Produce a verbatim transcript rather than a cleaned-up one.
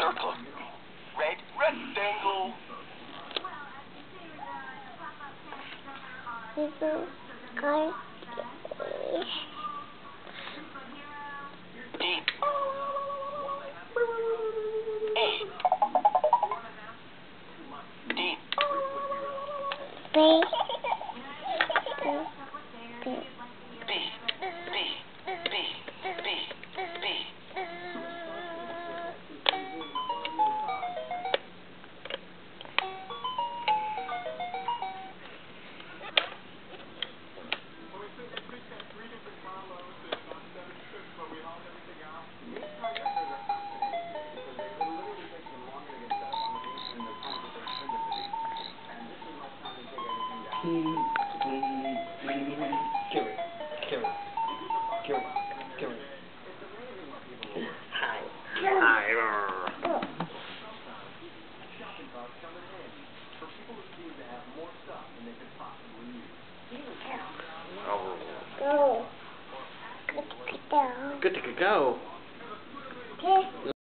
circle. Red rectangle. Little guy. D. A. D. B. He, he, Gary, Gary, Gary, Gary. Hi. Hi. Go. Good to go. Good to go. Okay.